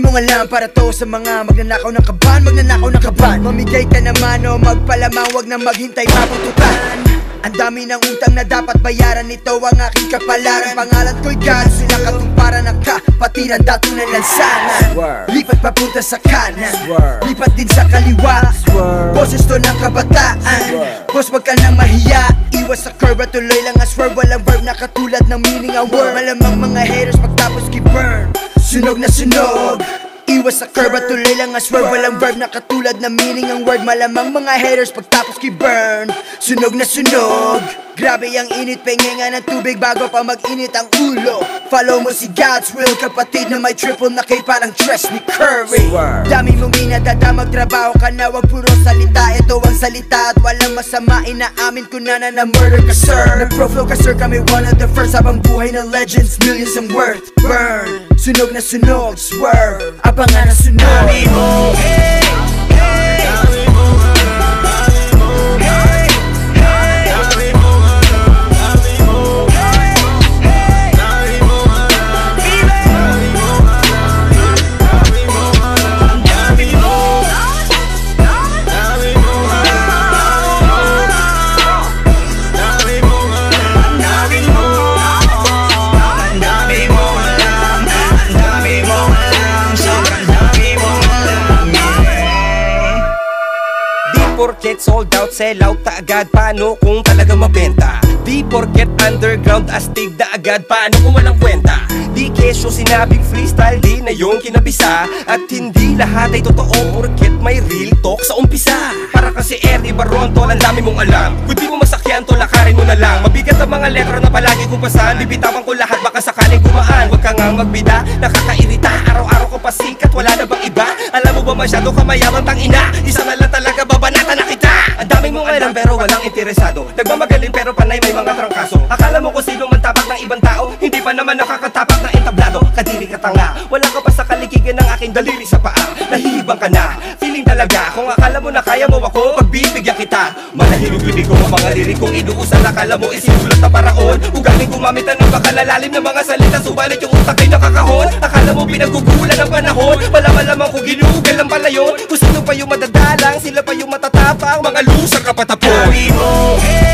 mong alam, para to sa mga magnanakaw ng kaban, magnanakaw ng kaban. Mamigay ka naman o magpalamang, wag na maghintay mabutukan. Ang dami ng utang na dapat bayaran, ito ang aking kapalaran. Pangalan ko'y God, silang katumparan ng kapatiran, dato ng lansangan. Lipat papunta sa kanan, lipat din sa kaliwa. Boses to ng kabataan, boss wag ka nang mahiya. Iwas sa curve at tuloy lang ang swerve, walang verb na katulad ng meaning ang word. Malamang mga haters pagtapos ki-burn, sunog na sunog. Iwas sa curve at tuloy lang ang swerve, walang verb na katulad na meaning ang word. Malamang mga haters pagtapos ki-burn, sunog na sunog. Grabe ang init, pengenga ng tubig bago pa mag-init ang ulo. Follow mo si God's will, kapatid na may triple na K parang Tresemme Curry. Dami mong minadadamag, trabaho ka na, wag puro salita. Ito ang salita at walang masama, inaamin ko na murder ka sir. Nag-pro-flow ka sir, kami one of the first. Habang buhay ng legends, millions ang worth. Burn, sunog na sunog, swerve, abangan na sunog. Dami mo, hey, hey. Dami mo, porket sold out, sell out ta agad. Paano kung talaga mabenta? Di porket underground, astig na agad. Paano kung walang kwenta? Di kesyo sinabing freestyle, di na yung kinabisa. At hindi lahat ay totoo porket may real talk sa umpisa. Para kasi Eddie Baron, tol, ang dami mong alam. Kung di mo masakyan, tol, lakarin mo na lang. Mabigat ang mga letra na palagi kong pasan. Bibitawan ko lahat, baka sakaling gumaan. Huwag ka nga magbida, nakakairita. Araw-araw ko pasikat, wala na bang iba? Alam mo ba masyado ka mayaman, tangina? Isa na lang talaga, babanatan na kita. Ang daming mong alam pero walang interesado. Nagmamagaling pero panay may mga trangkaso. Akala mo kung sino man tapak ng ibang tao, hindi pa naman nakakatapak ng entablado. Kadiri ka tanga, wala ka pa sa kalikigan ng aking daliri sa paa. Nahihibang ka na, feeling talaga. Kung akala mo na kaya mo ako, pagbibigyan kita. Manahilog-libig ko ang mga lirikong inuusan. Akala mo isinulat na paraon, ugaling gumamit na ng bakalalalim ng mga salita. Subalit yung utak ay nakakahon. Akala mo pinagugulan ng panahon, malamang kung ginugal lang pala yun. Kung sino pa yung madadalang, sila pa yung matatapang. Mga loser ka patapon. Dami mo,